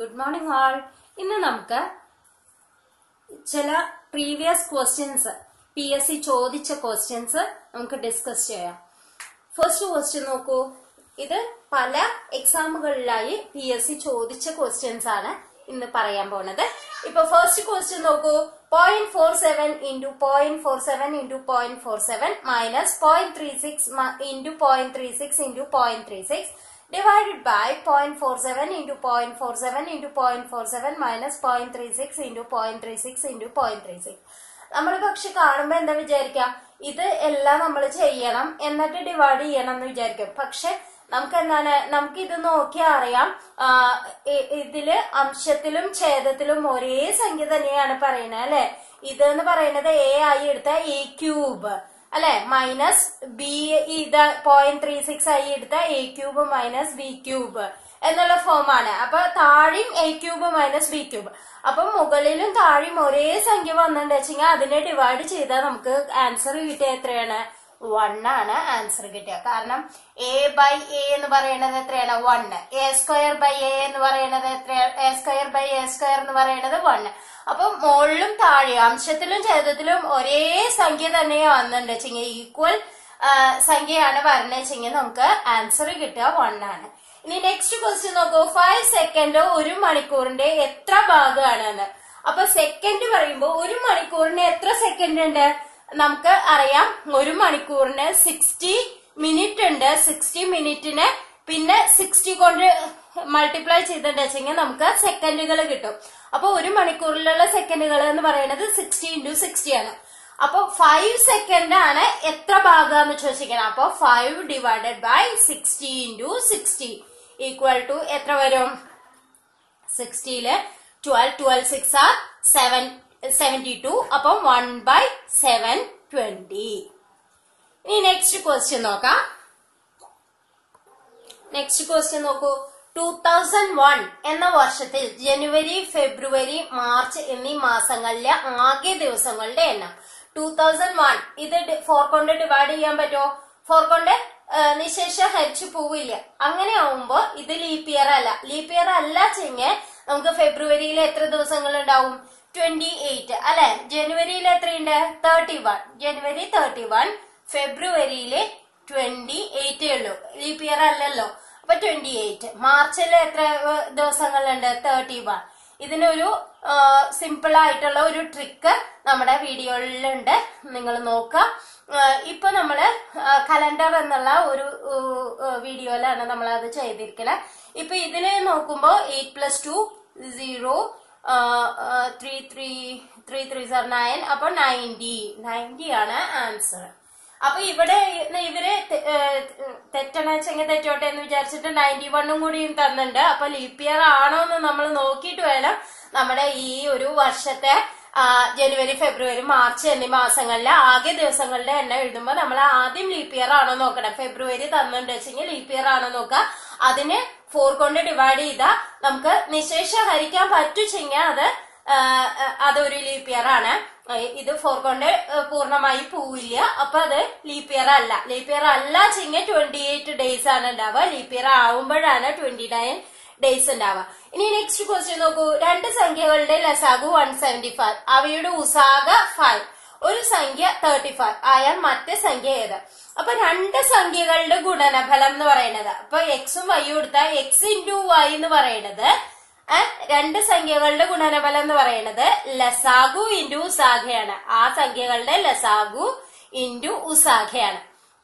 Good morning all. ഇന്ന് നമുക്ക് ചില പ്രീവിയസ് ക്വസ്റ്റ്യൻസ് PSC ചോദിച്ച ക്വസ്റ്റ്യൻസ് നമുക്ക് ഡിസ്കസ് ചെയ്യാം. ഫസ്റ്റ് ക്വസ്റ്റ്യൻ നോക്കൂ. ഇത് പല എക്സാമുകളിലായി PSC ചോദിച്ച ക്വസ്റ്റ്യൻസ് ആണ് ഇന്ന് പറയാൻ പോണത്. ഇപ്പൊ ഫസ്റ്റ് ക്വസ്റ്റ്യൻ നോക്കൂ. 0.47 into 0.47 into 0.47 minus 0.36 into 0.36 into 0.36 divided by 0.47 into 0.47 into 0.47 minus 0.36 into 0.36 into 0.36. നമ്മൾ പക്ഷെ കാണുമ്പോ എന്താ വിചാരിക്കാം, ഇത് എല്ലാം നമ്മൾ ചെയ്യണം എന്നിട്ട് ഡിവൈഡ് ചെയ്യണം എന്ന് വിചാരിക്കും. പക്ഷെ നമുക്ക് എന്താണ്, നമുക്ക് ഇത് നോക്കിയാൽ അറിയാം, ഇതില് അംശത്തിലും ഛേദത്തിലും ഒരേ സംഖ്യ തന്നെയാണ് പറയുന്നത് അല്ലെ. ഇത് എന്ന് പറയുന്നത് A ആയി എടുത്ത A ക്യൂബ് അല്ലെ, മൈനസ് ബി ഇത് 0.36 ആയി എടുത്ത A cube minus B cube എന്നുള്ള ഫോമാണ്. അപ്പൊ താഴെയും A cube minus B cube. അപ്പൊ മുകളിലും താഴെയും ഒരേ സംഖ്യ വന്നിട്ടുണ്ട് വെച്ചെങ്കിൽ അതിനെ ഡിവൈഡ് ചെയ്താൽ നമുക്ക് ആൻസർ കിട്ടിയ എത്രയാണ്? 1 ആണ് ആൻസർ കിട്ടിയ. കാരണം A ബൈ A എന്ന് പറയുന്നത് എത്രയാണ്? 1. A സ്ക്വയർ ബൈ A എന്ന് പറയുന്നത് എത്രയാണ്? A square by A square എന്ന് പറയുന്നത് 1. അപ്പൊ മുകളിലും താഴെയും അംശത്തിലും ഛേദത്തിലും ഒരേ സംഖ്യ തന്നെ വന്നിട്ടുണ്ട് വെച്ചെങ്കിൽ, ഈക്വൽ സംഖ്യയാണ് വരണ വെച്ചെങ്കിൽ നമുക്ക് ആൻസർ കിട്ടുക 1 ആണ്. ഇനി നെക്സ്റ്റ് ക്വസ്റ്റ്യൻ നോക്കൂ. 5 സെക്കൻഡ് ഒരു മണിക്കൂറിന്റെ എത്ര ഭാഗമാണെന്ന്. അപ്പൊ സെക്കൻഡ് പറയുമ്പോ ഒരു മണിക്കൂറിന് എത്ര സെക്കൻഡ് ഉണ്ട്? നമുക്ക് അറിയാം, ഒരു മണിക്കൂറിന് 60 മിനിറ്റ് ഉണ്ട്. 60 മിനിറ്റിന് പിന്നെ 60 കൊണ്ട് മൾട്ടിപ്ലൈ ചെയ്തിട്ട് വെച്ചെങ്കിൽ നമുക്ക് സെക്കൻഡുകൾ കിട്ടും. അപ്പൊ ഒരു മണിക്കൂറിലുള്ള സെക്കൻഡുകൾ എന്ന് പറയുന്നത് 60 into 60 ആണ്. അപ്പൊ 5 സെക്കൻഡ് ആണ് എത്ര ഭാഗമെന്ന് ചോദിച്ചിരിക്കണം. അപ്പൊ 5 divided by 60 into 60 equal to എത്ര വരും? 60ല് 12 6 are 72. അപ്പം 1/720. ഇനി നെക്സ്റ്റ് ക്വസ്റ്റ്യൻ നോക്കാം. നെക്സ്റ്റ് ക്വസ്റ്റ്യൻ നോക്കൂ. 2001 എന്ന വർഷത്തിൽ ജനുവരി, ഫെബ്രുവരി, മാർച്ച് എന്നീ മാസങ്ങളിലെ ആകെ ദിവസങ്ങളുടെ എണ്ണം. 2001 ഇത് 4 കൊണ്ട് ഡിവൈഡ് ചെയ്യാൻ പറ്റുമോ? 4 കൊണ്ട് നിശേഷം ഹരിച്ചു പോവില്ല. അങ്ങനെ ആവുമ്പോ ഇത് ലീപ് ഇയർ അല്ല. ലീപ് ഇയർ അല്ല ചെങ്ങ നമുക്ക് ഫെബ്രുവരിയിൽ എത്ര ദിവസങ്ങൾ ഉണ്ടാവും? 28 അല്ലെ. ജനുവരിയിൽ എത്രയുണ്ട്? 31. ജനുവരി 31, ഫെബ്രുവരിയില് 28 ഉള്ളൂ. ലീപ് ഇയർ അല്ലല്ലോ. അപ്പൊ 28. മാർച്ചിൽ എത്ര ദിവസങ്ങളുണ്ട്? 31. ഇതിനൊരു സിമ്പിൾ ആയിട്ടുള്ള ഒരു ട്രിക്ക് നമ്മുടെ വീഡിയോയിലുണ്ട്, നിങ്ങൾ നോക്കാം. ഇപ്പൊ നമ്മള് കലണ്ടർ എന്നുള്ള ഒരു വീഡിയോയിലാണ് നമ്മൾ അത് ചെയ്തിരിക്കുന്നത്. ഇപ്പൊ ഇതില് നോക്കുമ്പോ 8 + 2 0 3 3 are 9. അപ്പൊ 90 ആണ് ആൻസർ. അപ്പൊ ഇവിടെ ഇവര് തെറ്റണെച്ചെങ്കിൽ തെറ്റോട്ടെ എന്ന് വിചാരിച്ചിട്ട് 91 കൂടിയും തന്നിട്ടുണ്ട്. അപ്പൊ ലീപ് ഇയർ ആണോ എന്ന് നമ്മൾ നോക്കിയിട്ട് വേണം നമ്മുടെ ഈ ഒരു വർഷത്തെ ജനുവരി, ഫെബ്രുവരി, മാർച്ച് എന്നീ മാസങ്ങളിലെ ആകെ ദിവസങ്ങളുടെ എണ്ണം എഴുതുമ്പോ നമ്മൾ ആദ്യം ലീപ് ഇയർ ആണോ നോക്കണം. ഫെബ്രുവരി തന്നിട്ടുണ്ട് വെച്ചെങ്കിൽ ലീപ് ഇയർ ആണോ നോക്കാം. അതിന് 4 കൊണ്ട് ഡിവൈഡ് ചെയ്താൽ നമുക്ക് നിശേഷം ഹരിക്കാൻ പറ്റുച്ചെങ്കിൽ അതൊരു ലീപ് ഇയർ ആണ്. ഇത് 4 കൊണ്ട് പൂർണ്ണമായി പോവില്ല. അപ്പൊ അത് ലീപ് ഇയർ അല്ല. ലീപ് ഇയർ അല്ല ചെങ്കിൽ 28 ഡേയ്സ് ആണ് ഉണ്ടാവുക. ലീപ് ഇയർ ആവുമ്പോഴാണ് 29 ഡേയ്സ് ഉണ്ടാവുക. ഇനി നെക്സ്റ്റ് ക്വസ്റ്റ്യൻ നോക്കൂ. 2 സംഖ്യകളുടെ ലസാഗു 175, അവയുടെ ഉസാഗ 5, ഒരു സംഖ്യ 35 ആയാൽ മറ്റേ സംഖ്യ ഏത്? അപ്പൊ 2 സംഖ്യകളുടെ ഗുണനഫലം എന്ന് പറയുന്നത്, അപ്പൊ എക്സും വൈയും എടുത്താൽ x into y എന്ന് പറയുന്നത് 2 സംഖ്യകളുടെ ഗുണനഫലം എന്ന് പറയുന്നത് ലസാഗു ഇൻറ്റു ഉസാഖയാണ്. ആ സംഖ്യകളുടെ ലസാഗു ഇൻറ്റു ഉസാഖയാണ്.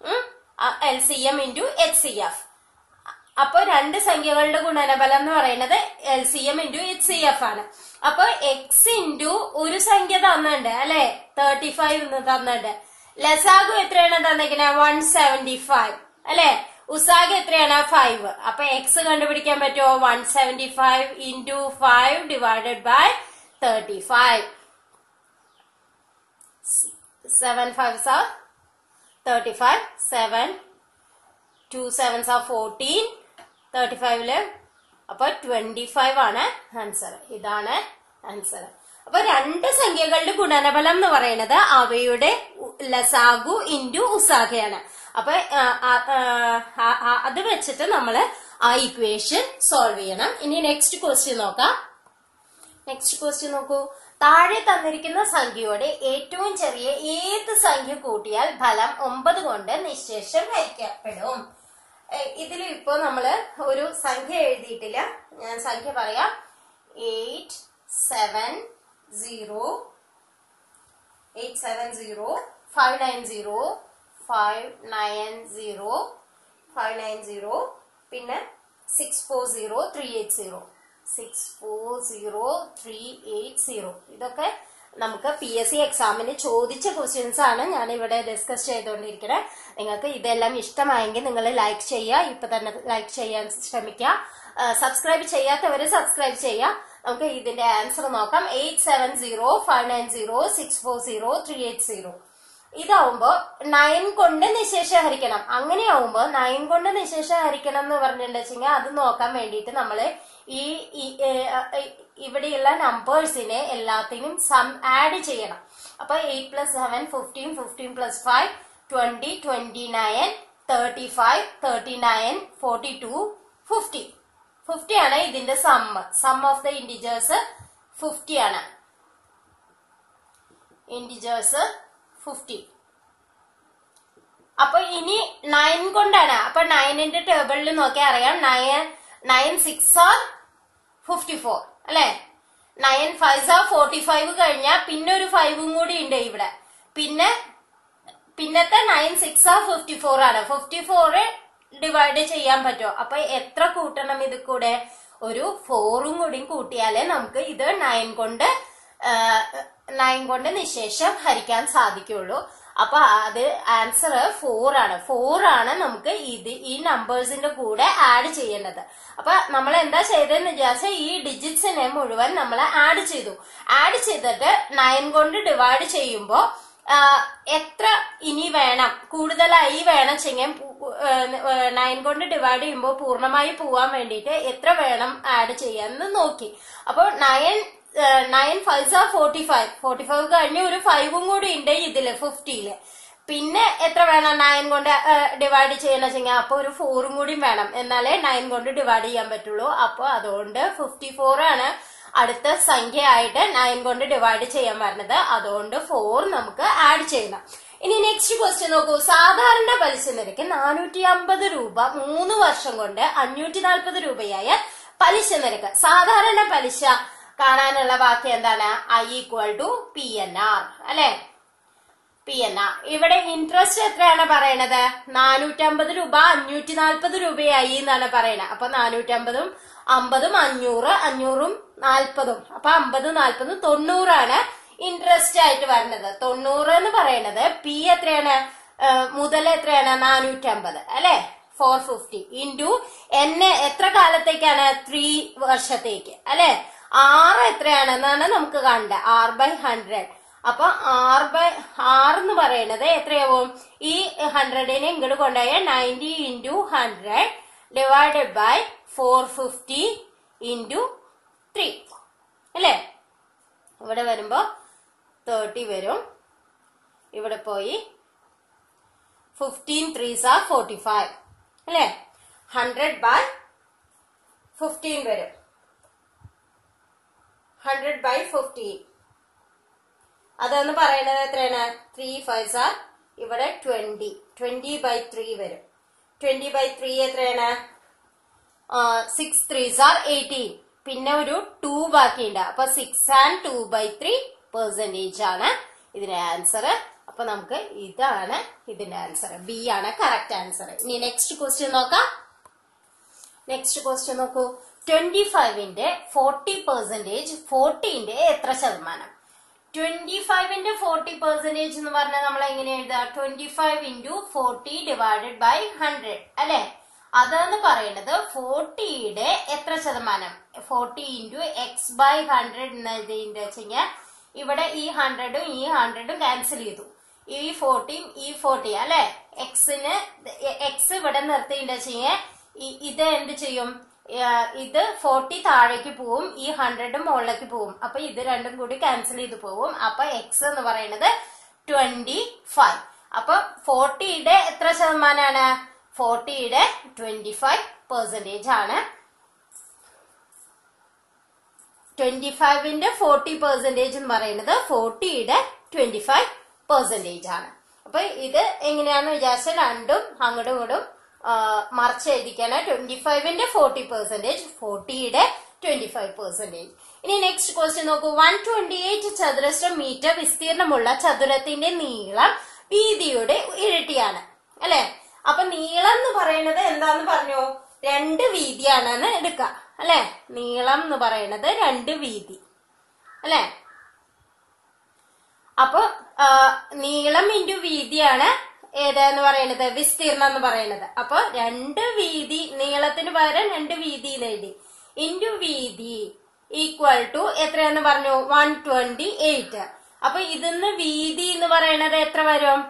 LCM into HCF. അപ്പൊ 2 സംഖ്യകളുടെ ഗുണനഫലം എന്ന് പറയുന്നത് LCM ഇൻറ്റു HCF ആണ്. അപ്പൊ x ഇൻറ്റു ഒരു സംഖ്യ തന്നിട്ടുണ്ട് അല്ലെ, 35 എന്ന് തന്നിട്ടുണ്ട്. ലസാഗു എത്രയാണ് തന്നിരിക്കുന്നത്? 175 അല്ലെ. ഉസാഖ എത്രയാണ്? 5. അപ്പൊ എക്സ് കണ്ടുപിടിക്കാൻ പറ്റുമോ? 175 into 5 divided by 35. 7 5s are 35. 7 2 7s are 14. 35ല് അപ്പൊ 25 ആണ് ആൻസർ. ഇതാണ് ആൻസർ. അപ്പൊ 2 സംഖ്യകളുടെ ഗുണനഫലം എന്ന് പറയുന്നത് അവയുടെ ലസാഗു ഇൻറ്റു ഉസാഖയാണ്. അപ്പൊ അത് വെച്ചിട്ട് നമ്മള് ആ ഇക്വേഷൻ സോൾവ് ചെയ്യണം. ഇനി നെക്സ്റ്റ് ക്വസ്റ്റ്യൻ നോക്കാം. നെക്സ്റ്റ് ക്വസ്റ്റ്യൻ നോക്കൂ. താഴെ തന്നിരിക്കുന്ന സംഖ്യയോടെ ഏറ്റവും ചെറിയ ഏത് സംഖ്യ കൂട്ടിയാൽ ഫലം 9 കൊണ്ട് നിശേഷം ഹരിക്കപ്പെടും? ഇതിൽ ഇപ്പോ നമ്മള് ഒരു സംഖ്യ എഴുതിയിട്ടില്ല. ഞാൻ സംഖ്യ പറയാം. 870 പിന്നെ 640380 ഇതൊക്കെ നമുക്ക് PSC എക്സാമിന് ചോദിച്ച ക്വസ്റ്റ്യൻസ് ആണ് ഞാൻ ഇവിടെ ഡിസ്കസ് ചെയ്തുകൊണ്ടിരിക്കുന്നത്. നിങ്ങൾക്ക് ഇതെല്ലാം ഇഷ്ടമായെങ്കിൽ നിങ്ങൾ ലൈക്ക് ചെയ്യുക. ഇപ്പൊ തന്നെ ലൈക്ക് ചെയ്യാൻ ശ്രമിക്കുക. സബ്സ്ക്രൈബ് ചെയ്യാത്തവര് സബ്സ്ക്രൈബ് ചെയ്യുക. നമുക്ക് ഇതിന്റെ ആൻസർ നോക്കാം. 870590640 ഇതാവുമ്പോ 9 കൊണ്ട് നിശേഷം ഹരിക്കണം. അങ്ങനെയാവുമ്പോ 9 കൊണ്ട് നിശേഷം ഹരിക്കണം എന്ന് പറഞ്ഞിട്ടുണ്ടെങ്കിൽ അത് നോക്കാൻ വേണ്ടിയിട്ട് നമ്മള് ഈ ഇവിടെയുള്ള നമ്പേഴ്സിനെ എല്ലാത്തിനും സം ആഡ് ചെയ്യണം. അപ്പൊ 8 + 7 15, 15 + 5 20, 29, 35, 39, 42, 50. 50 ആണ് ഇതിന്റെ സം ഓഫ് ദ ഇന്റിജേഴ്സ് 50 ആണ്. ഇന്റിജേഴ്സ് 50. അപ്പൊ ഇനി 9 കൊണ്ടാണ്. അപ്പൊ 9ന്റെ ടേബിളിൽ നോക്കിയാൽ അറിയാം. 9 6 are 54 അല്ലെ. 9 5 are 45 കഴിഞ്ഞാൽ പിന്നെ ഒരു 5ഉം കൂടി ഉണ്ട് ഇവിടെ. പിന്നത്തെ 9 6 are 54 ആണ്. 54 ഡിവൈഡ് ചെയ്യാൻ പറ്റുമോ? അപ്പൊ എത്ര കൂട്ടണം? ഇത് കൂടെ ഒരു 4ഉം കൂടി കൂട്ടിയാലേ നമുക്ക് ഇത് 9 കൊണ്ട് നിശേഷം ഹരിക്കാൻ സാധിക്കുള്ളൂ. അപ്പൊ അത് ആൻസർ 4 ആണ്. 4 ആണ് നമുക്ക് ഈ നമ്പേഴ്സിന്റെ കൂടെ ആഡ് ചെയ്യേണ്ടത്. അപ്പൊ നമ്മൾ എന്താ ചെയ്തതെന്ന് വിചാരിച്ചാൽ ഈ ഡിജിറ്റ്സിനെ മുഴുവൻ നമ്മൾ ആഡ് ചെയ്തു. ആഡ് ചെയ്തിട്ട് 9 കൊണ്ട് ഡിവൈഡ് ചെയ്യുമ്പോ എത്ര ഇനി വേണം, കൂടുതലായി വേണം ചെയ്യാൻ. 9 കൊണ്ട് ഡിവൈഡ് ചെയ്യുമ്പോൾ പൂർണ്ണമായി പോവാൻ വേണ്ടിയിട്ട് എത്ര വേണം ആഡ് ചെയ്യാന്ന് നോക്കി. അപ്പൊ 9 5 are 45. 45 കഴിഞ്ഞ് ഒരു 5ഉം കൂടി ഉണ്ട് ഇതില് 50ല്. പിന്നെ എത്ര വേണം 9 കൊണ്ട് ഡിവൈഡ് ചെയ്യണമെങ്കിൽ? അപ്പൊ ഒരു 4ഉം കൂടി വേണം. എന്നാലേ 9 കൊണ്ട് ഡിവൈഡ് ചെയ്യാൻ പറ്റുള്ളൂ. അപ്പൊ അതുകൊണ്ട് 54 ആണ് അടുത്ത സംഖ്യ ആയിട്ട് 9 കൊണ്ട് ഡിവൈഡ് ചെയ്യാൻ വരുന്നത്. അതുകൊണ്ട് 4 നമുക്ക് ആഡ് ചെയ്യണം. ഇനി നെക്സ്റ്റ് ക്വസ്റ്റ്യൻ നോക്കൂ. സാധാരണ പലിശ നിരക്ക് 450 രൂപ 3 വർഷം കൊണ്ട് 540 രൂപയായ പലിശ നിരക്ക്. സാധാരണ പലിശ കാണാനുള്ള വാക്യം എന്താണ്? I = PNR അല്ലെ. PNR. ഇവിടെ ഇൻട്രസ്റ്റ് എത്രയാണ് പറയണത്? 450 രൂപ 540 രൂപയായി എന്നാണ് പറയണത്. അപ്പൊ 450ഉം 50ഉം 500, 500ഉം 40ഉം. അപ്പൊ 50, 40, 90 ആണ് ഇൻട്രസ്റ്റ് ആയിട്ട് വരുന്നത്. 90 എന്ന് പറയണത് P എത്രയാണ്? മുതൽ എത്രയാണ്? 450 അല്ലെ. 450 ഇൻറ്റു N എത്ര കാലത്തേക്കാണ്? 3 വർഷത്തേക്ക് അല്ലെ. R എത്രയാണെന്നാണ് നമുക്ക് കാണേണ്ടത്. R/100. അപ്പൊ R എന്ന് പറയുന്നത് എത്രയാവും? ഈ 100നെ ഇങ്ങോട്ട് കൊണ്ടുപോയ 90 × 100 ഡിവൈഡഡ് ബൈ 450 × 3 അല്ലെ. ഇവിടെ വരുമ്പോ 30 വരും. ഇവിടെ പോയി 15 3s are 45 അല്ലെ. 100/15 വരും. 100/15 അതെന്ന് പറയുന്നത് എത്രയാണ്? 3 5s are ഇവിടെ 20. 20/3 വരും. 20/3 എത്രയാണ്? 6 3s are 18. പിന്നെ ഒരു 2 ബാക്കിയുണ്ട്. അപ്പൊ 6 and 2/3% ആണ് ഇതിന്റെ ആൻസർ. അപ്പൊ നമുക്ക് ഇതാണ് ഇതിന്റെ ആൻസർ. B ആണ് കറക്റ്റ് ആൻസർ. ഇനി നെക്സ്റ്റ് ക്വസ്റ്റ്യൻ നോക്കാം. നെക്സ്റ്റ് ക്വസ്റ്റ്യൻ നോക്കൂ. 25ന്റെ 40% 40ന്റെ എത്ര ശതമാനം? 25ന്റെ 40% എന്ന് പറഞ്ഞാൽ നമ്മൾ എങ്ങനെ എഴുതാ? 25 × 40 ഡിവൈഡഡ് ബൈ 100 അല്ലെ. അതെന്ന് പറയുന്നത് 40യുടെ എത്ര ശതമാനം? 40 × x/100 എന്ന് വെച്ചാൽ ഇവിടെ ഈ 100ഉം ഈ 100ഉം ക്യാൻസൽ ചെയ്തു. ഈ 40ഉം ഈ 40 അല്ലെ. x ഇവിടെ നിർത്തിയിട്ടുണ്ടെങ്കിൽ ഇത് എന്ത് ചെയ്യും? ഇത് 40 താഴേക്ക് പോവും, ഈ 100 മുകളിലേക്ക് പോവും. അപ്പൊ ഇത് രണ്ടും കൂടി ക്യാൻസൽ ചെയ്ത് പോവും. അപ്പൊ x എന്ന് പറയുന്നത് 25. അപ്പൊ 40യുടെ എത്ര ശതമാനാണ്? 40യുടെ 25 പെർസെന്റേജ് ആണ്. 25ന്റെ 40% എന്ന് പറയുന്നത് 40യുടെ 25% ആണ്. അപ്പൊ ഇത് എങ്ങനെയാന്ന് വിചാരിച്ചാൽ രണ്ടും അങ്ങോട്ടും ഇങ്ങോട്ടും മറിച്ച് എഴുതിക്കാണ്. 25ന്റെ 40%, 40യുടെ 25%. ഇനി നെക്സ്റ്റ് ക്വസ്റ്റ്യൻ നോക്കൂ. 128 ചതുരശ്ര മീറ്റർ വിസ്തീർണമുള്ള ചതുരത്തിന്റെ നീളം വീതിയുടെ ഇരട്ടിയാണ് അല്ലെ. അപ്പൊ നീളം എന്ന് പറയുന്നത് എന്താന്ന് പറഞ്ഞു? 2 വീതിയാണെന്ന് എടുക്കാം അല്ലെ. നീളം എന്ന് പറയുന്നത് 2 വീതി അല്ലെ. അപ്പൊ നീളം ഇൻറ്റു വീതിയാണ് ഏതെന്ന് പറയുന്നത്? വിസ്തീർണം എന്ന് പറയുന്നത്. അപ്പൊ 2 വീതി, നീളത്തിന് പകരം 2 വീതി എഴുതി, ഇൻറ്റു വീതി ഈക്വൽ ടു എത്രയാന്ന് പറഞ്ഞു? 128. അപ്പൊ ഇതിന്ന് വീതി എന്ന് പറയുന്നത് എത്ര വരും?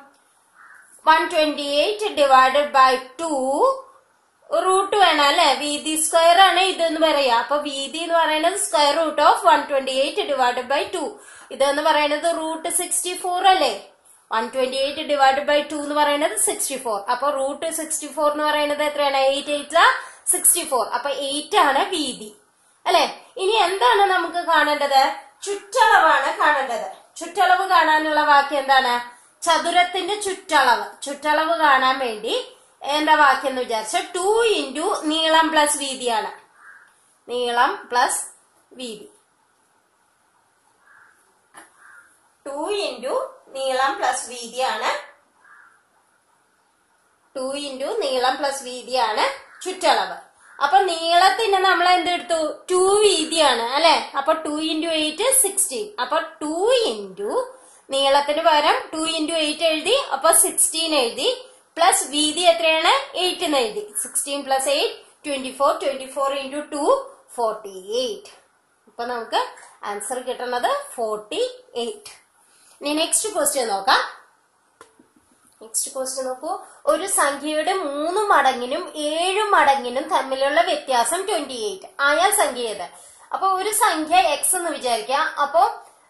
128 ഡിവൈഡഡ് ബൈ 2 റൂട്ട് വേണം അല്ലെ. വീതി സ്ക്വയർ ആണ് ഇതെന്ന് പറയാ. അപ്പൊ വീതി എന്ന് പറയുന്നത് square root of 128 divided by 2. ഇതെന്ന് പറയുന്നത് റൂട്ട് 64 അല്ലേ. 128 ഡിവൈഡഡ് ബൈ 2 എന്ന് പറയുന്നത് 64. അപ്പൊ റൂട്ട് 64 എന്ന് പറയുന്നത് എത്രയാണ്? 8 8 64. അപ്പൊ 8 ആണ് വീതി അല്ലെ. ഇനി എന്താണ് നമുക്ക് കാണേണ്ടത്? ചുറ്റളവാണ് കാണേണ്ടത്. ചുറ്റളവ് കാണാനുള്ള വാക്യം എന്താണ്? ചതുരത്തിന്റെ ചുറ്റളവ്. ചുറ്റളവ് കാണാൻ വേണ്ടി എന്താ വാക്യം എന്ന് വിചാരിച്ച 2 ഇൻറ്റു നീളം പ്ലസ് വീതിയാണ്. നീളം പ്ലസ് വീതി. 2 ഇൻറ്റു നീളം പ്ലസ് വീതിയാണ്. 2 ഇൻറ്റു നീളം പ്ലസ് വീതിയാണ് ചുറ്റളവ്. അപ്പൊ നീളത്തിന് നമ്മൾ എന്തെടുത്തു? 2 വീതിയാണ് അല്ലെ. അപ്പൊ 2 ഇൻറ്റു 8 16. അപ്പൊ 2 ഇൻറ്റു നീളത്തിന് പകരം 2 ഇൻറ്റു 8 എഴുതി. അപ്പൊ 16 എഴുതി. പ്ലസ് വീതി എത്രയാണ്? 8 എന്ന് എഴുതി. 16 പ്ലസ് 8 24. 24 ഇൻറ്റു 2 48. അപ്പൊ നമുക്ക് ആൻസർ കിട്ടുന്നത് 48. ഇനി നെക്സ്റ്റ് ക്വസ്റ്റ്യൻ നോക്കാം. നെക്സ്റ്റ് ക്വസ്റ്റ്യൻ നോക്കൂ. ഒരു സംഖ്യയുടെ 3 മടങ്ങിനും 7 മടങ്ങിനും തമ്മിലുള്ള വ്യത്യാസം 28 ആയ സംഖ്യ ഏത്? അപ്പൊ ഒരു സംഖ്യ x എന്ന് വിചാരിക്കുക. അപ്പൊ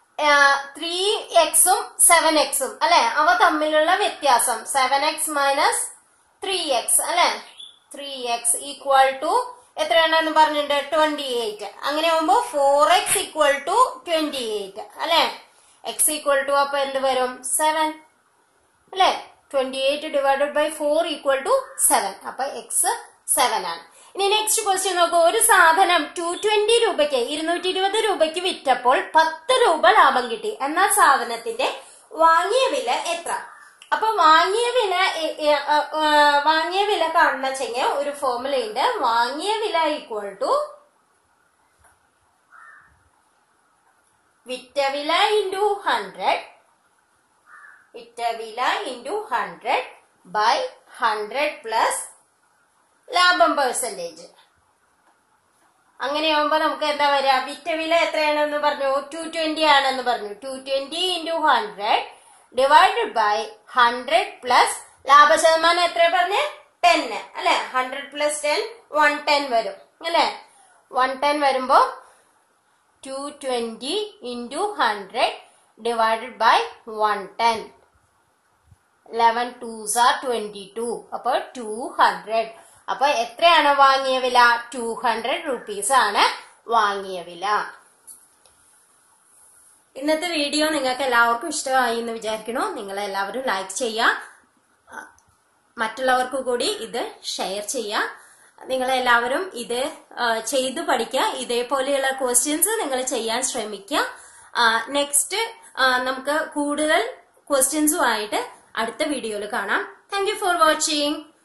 3xും 7xും അല്ലെ, അവ തമ്മിലുള്ള വ്യത്യാസം 7x മൈനസ് 3x അല്ലെ. 3x ഈക്വൽ ടു എത്രയാണെന്ന് പറഞ്ഞിട്ടുണ്ട്? 28. അങ്ങനെ ആവുമ്പോ 4x ഈക്വൽ ടു 28 അല്ലെ. x ഈക്വൽ ടു അപ്പൊ എന്ത് വരും? 7 അല്ലെ. 28 ഡിവൈഡഡ് ബൈ 4 ഈക്വൽ ടു 7. അപ്പൊ x 7 ആണ്. ഇനി നെക്സ്റ്റ് ക്വസ്റ്റ്യൻ നോക്കൂ. ഒരു സാധനം 220 രൂപയ്ക്ക് 220 രൂപയ്ക്ക് വിറ്റപ്പോൾ 10 രൂപ ലാഭം കിട്ടി. എന്നാൽ സാധനത്തിന്റെ വാങ്ങിയ വില എത്ര? അപ്പൊ വാങ്ങിയ വില കാണുന്ന വെച്ചെങ്കിൽ ഒരു ഫോർമുലയുണ്ട്. വാങ്ങിയ വില ഈക്വൽ ടു വിറ്റ വില ഇൻറ്റു 100. വിറ്റ വില ഇൻറ്റു 100 ബൈ 100 പ്ലസ് ലാഭം പെർസെന്റേജ്. അങ്ങനെയാവുമ്പോ നമുക്ക് എന്താ വരിക? വിറ്റ വില എത്രയാണെന്ന് പറഞ്ഞു? 220 ആണെന്ന് പറഞ്ഞു. 220 ഇൻറ്റു 100 ഡിവൈഡഡ് ബൈ 100 പ്ലസ് ലാഭശതമാനം എത്ര പറഞ്ഞ്? 10 അല്ലെ. 100 പ്ലസ് 10 110 വരും അല്ലെ. 110 വരുമ്പോ 220 into 100 divided by 110. 11 2s are 22. അപ്പൊ 200. അപ്പൊ എത്രയാണ് വാങ്ങിയ വില? 200 rupees ആണ് വാങ്ങിയ വില. ഇന്നത്തെ വീഡിയോ നിങ്ങൾക്ക് എല്ലാവർക്കും ഇഷ്ടമായി എന്ന് വിചാരിക്കണോ. നിങ്ങൾ എല്ലാവരും ലൈക്ക് ചെയ്യുക, മറ്റുള്ളവർക്ക് കൂടി ഇത് ഷെയർ ചെയ്യുക. നിങ്ങളെല്ലാവരും ഇത് ചെയ്തു പഠിക്കുക. ഇതേപോലെയുള്ള ക്വസ്റ്റ്യൻസ് നിങ്ങൾ ചെയ്യാൻ ശ്രമിക്കുക. നെക്സ്റ്റ് നമുക്ക് കൂടുതൽ ക്വസ്റ്റ്യൻസുമായിട്ട് അടുത്ത വീഡിയോയിൽ കാണാം. Thank you for watching.